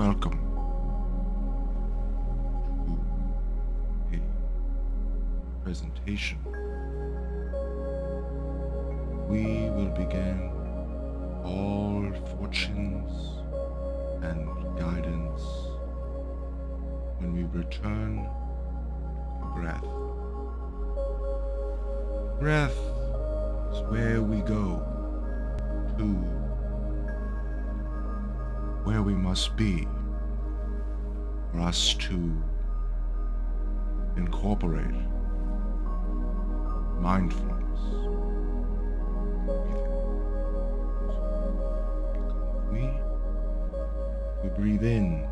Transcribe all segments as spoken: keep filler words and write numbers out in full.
Welcome to a presentation. We will begin all fortunes and guidance when we return to breath. Breath is where we go to where we must be for us to incorporate mindfulness. We, we breathe in,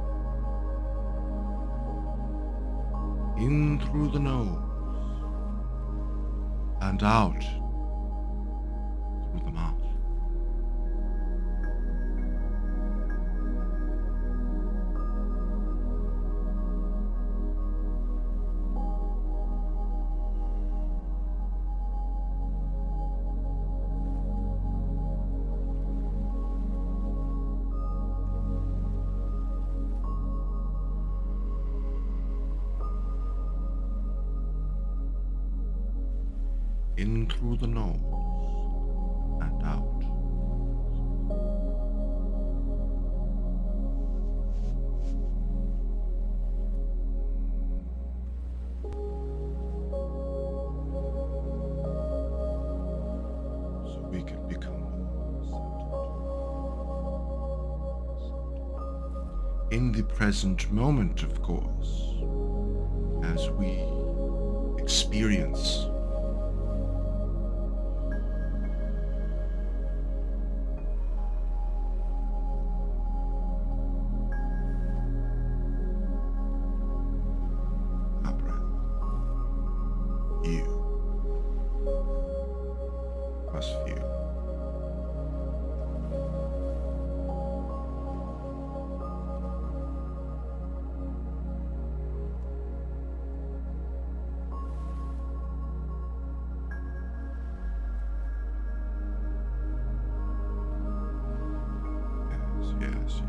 in through the nose, and out through the mouth. In through the nose and out. So we can become centered. In the present moment, of course, as we experience you must feel. Yes, yes, yes.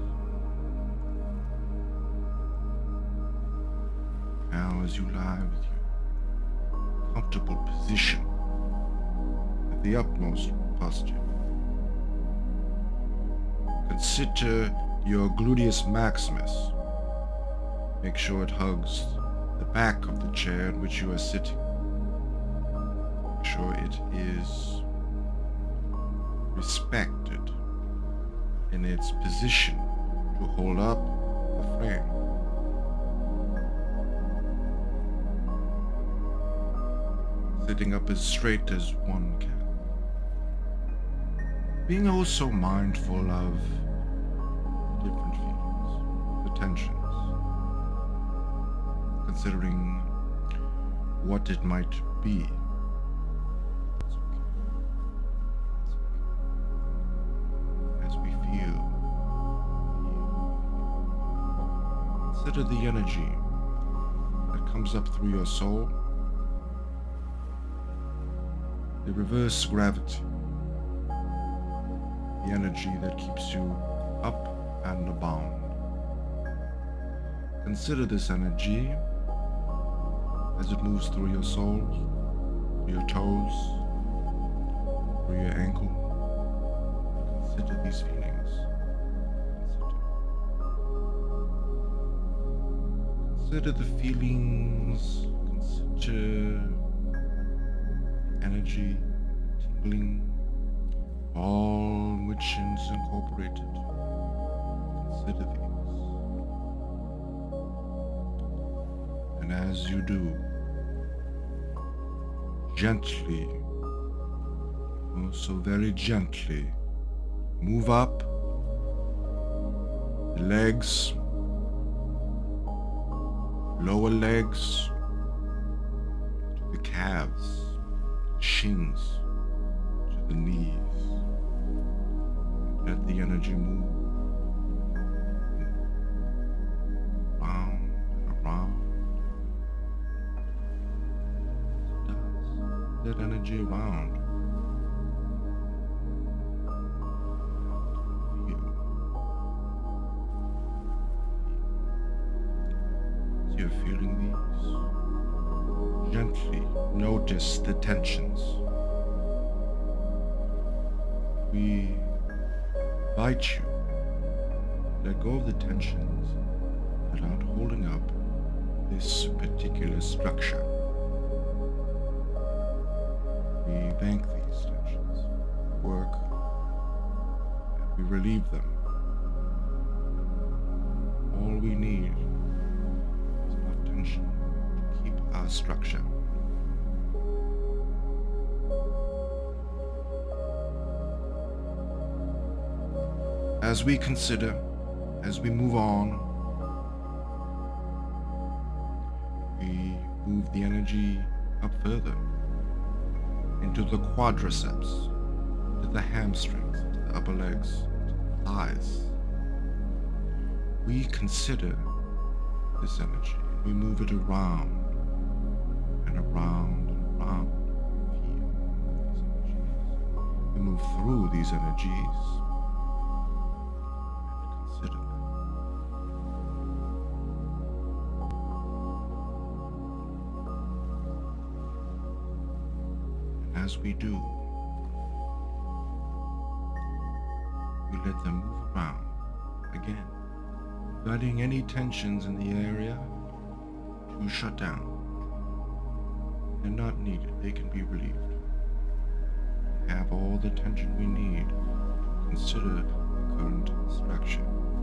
Now as you lie with your comfortable position at the utmost posture, consider your gluteus maximus. Make sure it hugs the back of the chair in which you are sitting. Make sure it is respected in its position to hold up the frame. Sitting up as straight as one can. Being also mindful of different feelings, the tensions, considering what it might be. It's okay. It's okay. As we feel, consider the energy that comes up through your soul. The reverse gravity, the energy that keeps you up and abound. Consider this energy as it moves through your soul, through your toes, through your ankle. Consider these feelings. Consider. Consider the feelings. Consider energy, tingling, all which is incorporated. Consider these. And as you do, gently, oh so very gently, move up the legs, lower legs, to the calves, shins, to the knees. Let the energy move round and around. It does. That energy around. Feel. just the tensions. We invite you to let go of the tensions without holding up this particular structure. We bank these tensions, work, and we relieve them. All we need is enough tension to keep our structure. As we consider, as we move on, we move the energy up further into the quadriceps, to the hamstrings, to the upper legs, to the thighs. We consider this energy. We move it around and around and around. We feel these energies. We move through these energies and consider them. And as we do, we let them move around again, letting any tensions in the area to shut down. They're not needed, they can be relieved. We have all the tension we need to consider the current structure.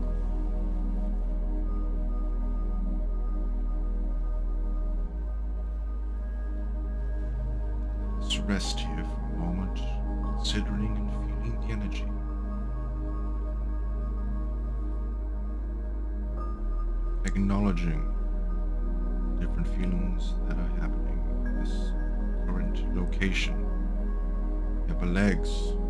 Let's rest here for a moment, considering and feeling the energy. Acknowledging the different feelings that are happening in this current location. Upper legs,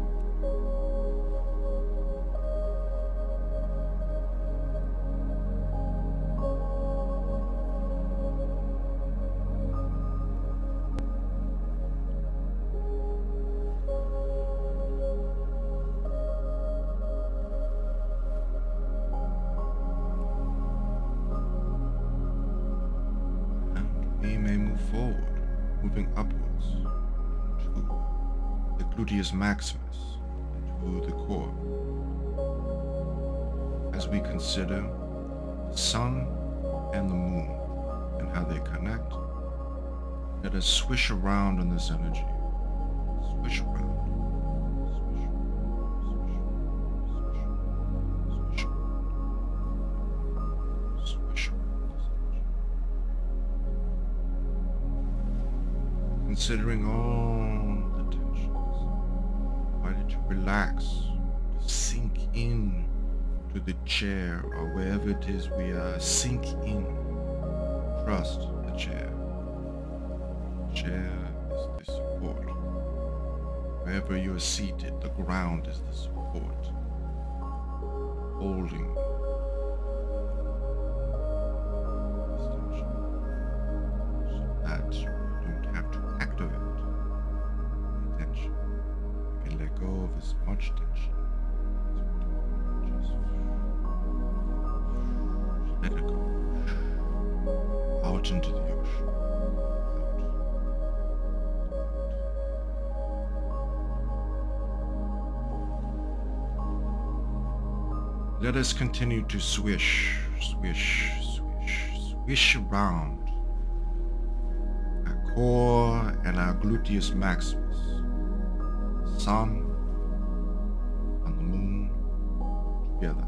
we may move forward, moving upwards to the gluteus maximus, to the core. As we consider the sun and the moon and how they connect, let us swish around in this energy. Swish around. Swish, swish, swish, swish around. Swish around this energy. Considering all the tensions, invite it to relax, to sink in to the chair or wherever it is we are. Sink in. Trust the chair. The chair is the support. Wherever you are seated, the ground is the support. Holding this tension so that you don't have to activate the tension. You can let go of as much tension as you want. Just let it go. Out into the ocean. Out. Let us continue to swish, swish, swish, swish around our core and our gluteus maximus, sun and the moon together.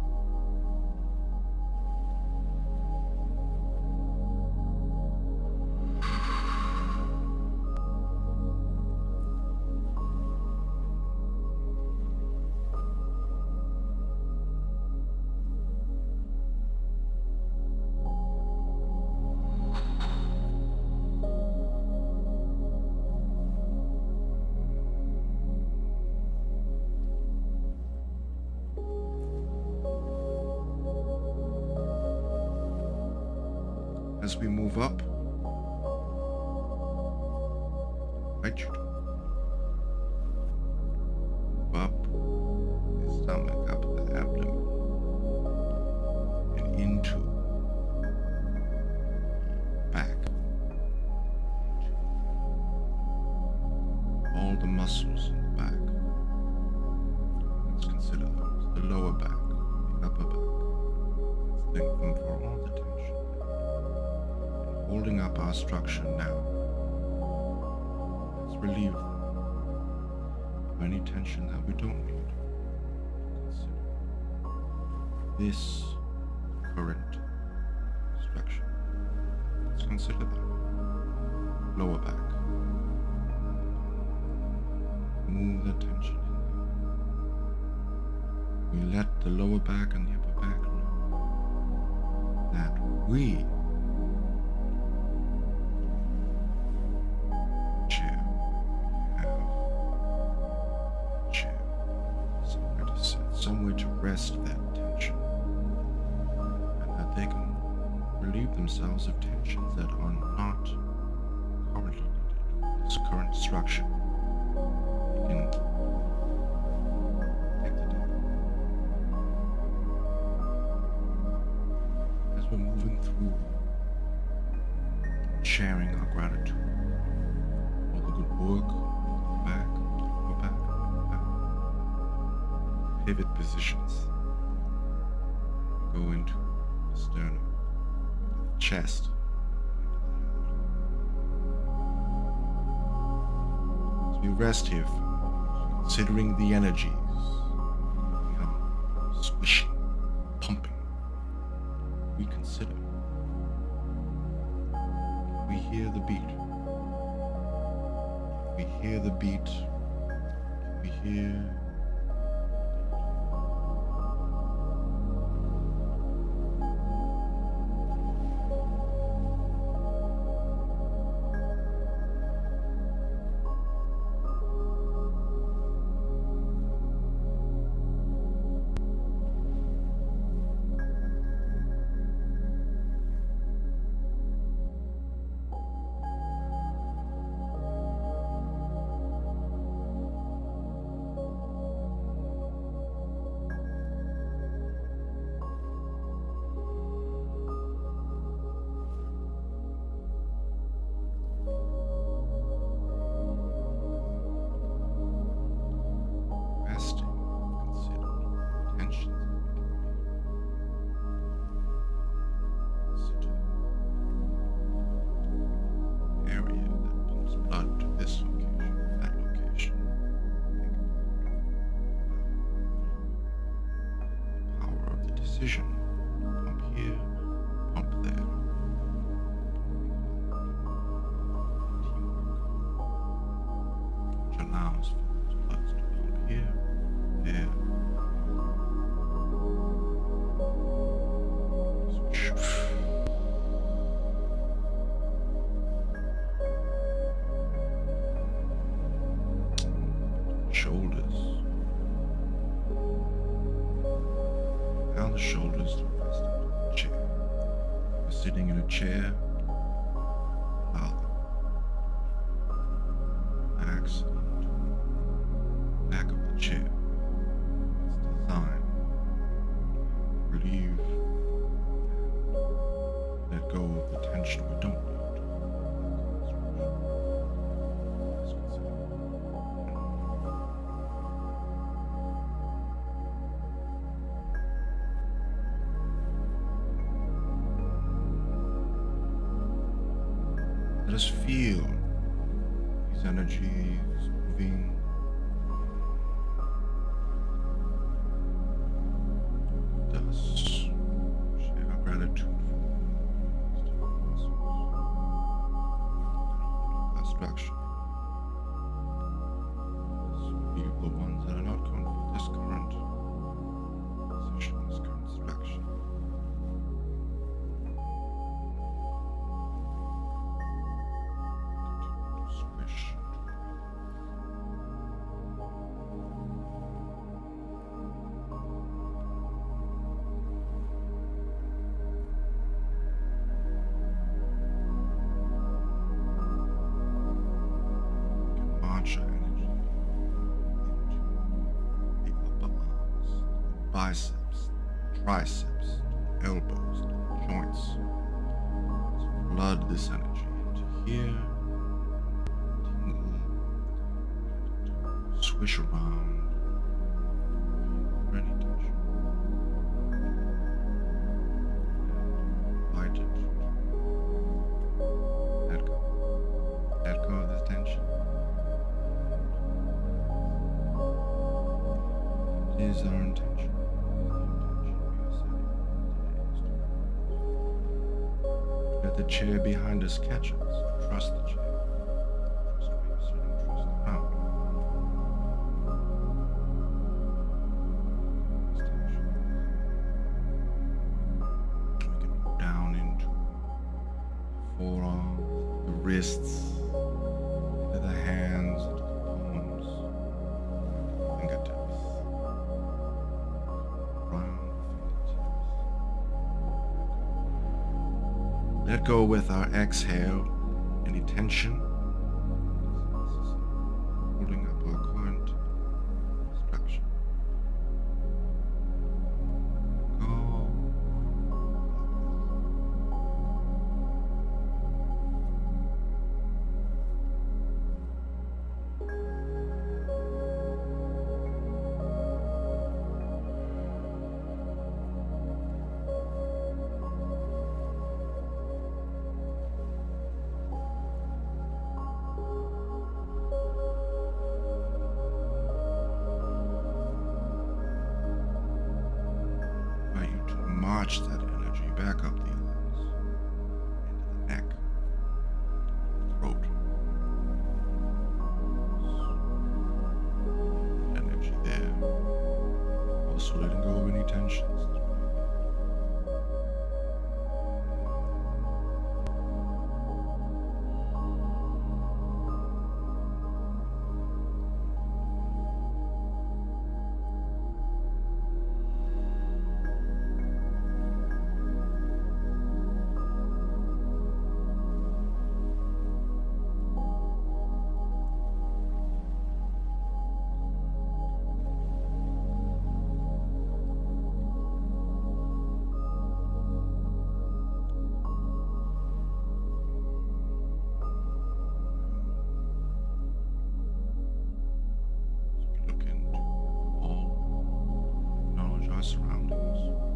As we move up, right you to move up the stomach, up the abdomen, and into the back, all the muscles in the back. Let's consider those. The lower back, the upper back. Let's thank them for all the tension. And holding up our structure now. Let's relieve them of any tension that we don't need. Consider this current structure. Let's consider that. Lower back. Move the tension in there. We let the lower back and the upper back know that we chair have chair somewhere to sit, somewhere to rest that tension, and that they can relieve themselves of tensions that are not currently needed for this current structure. In take the day. As we're moving through, sharing our gratitude for the good work, the back, the back, the back. Pivot positions. Go into the sternum, into the chest. We rest here, considering the energies, you know, squishing, pumping. We consider. We hear the beat. We hear the beat. We hear. Decision. Pump here, pump there. Teamwork. Which allows for those bloods to pump here, there. Switch. Shoulders. The shoulders to rest into the chair. You're sitting in a chair. Allow them. Relax into the back of the chair. It's designed to relieve and let go of the tension we don't need. Let's consider. Let us feel these energies moving. Thus, share our gratitude for these different muscles. Our structure. Let's relieve the ones that are not going for this current position, this current structure. Biceps, triceps, elbows, joints. Let's flood this energy into here, tingle, and Swish around for any tension. Invite it to let go. Let go of the tension. It is our intention. Let the chair behind us catch us. Trust the chair. Trust where you're sitting. Trust the ground. These tensions. We can move down into the forearms, the wrists, into the hands, into the palms, fingertips, round fingertips. Let go with our exhale any tension holding up our current structure. Go. March that energy back up the arms, into the neck, throat. Energy there. Also letting go of any tensions. Surroundings.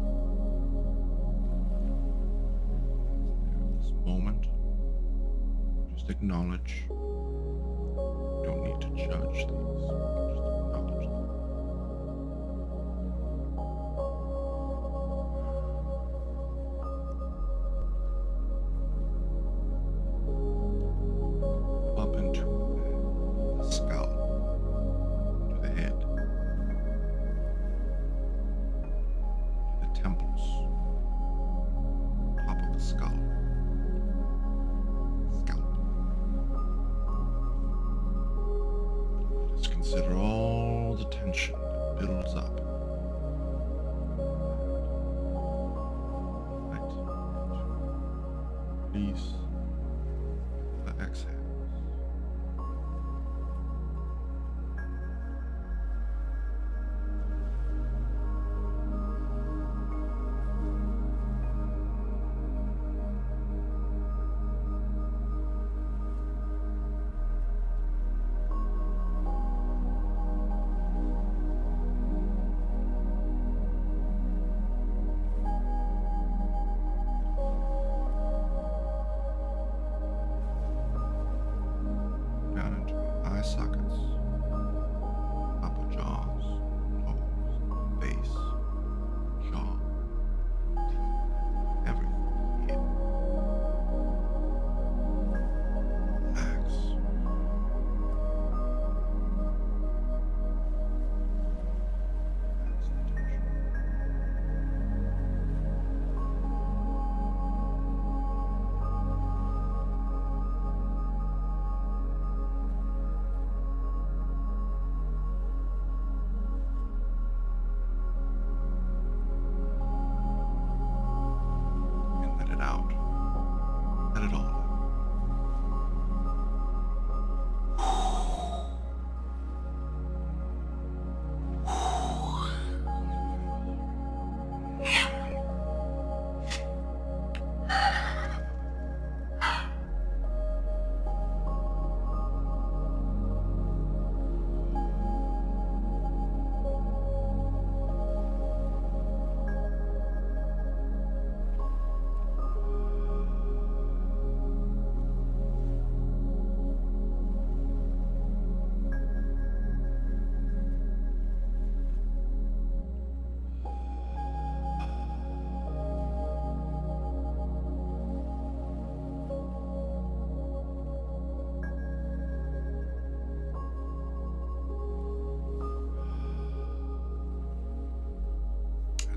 This moment, just acknowledge. You don't need to judge these. Just acknowledge them. Up into the skull, to the head. Temples, top of the skull, scalp. Just consider all the tension that builds up. Right. Release the exhale.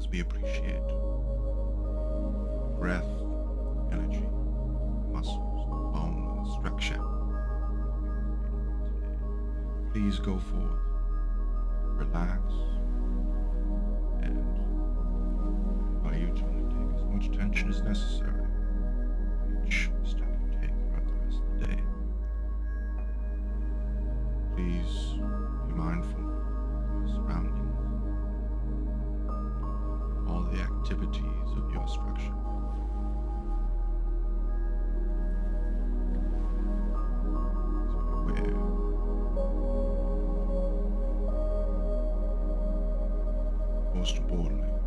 we appreciate breath, energy, muscles, bone, and structure. Please go forth, relax, and invite you to take as much tension as necessary for each step you take throughout the rest of the day. Please be mindful of your surroundings, all the activities of your structure. Please be aware. Most importantly,